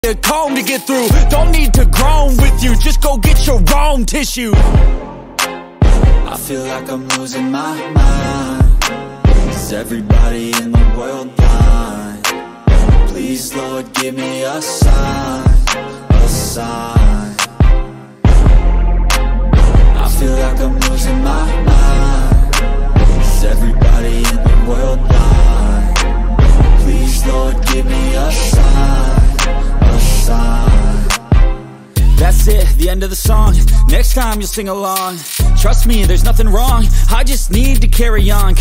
a comb to get through. Don't need to groan with you, just go get your own tissue. I feel like I'm losing my mind. Is everybody in the world blind? Please, Lord, give me a sign, a sign. I feel like I'm losing my mind. Is everybody in the world blind? Please, Lord, give me a sign, a sign. That's it, the end of the song. Next time you'll sing along. Trust me, there's nothing wrong, I just need to carry on.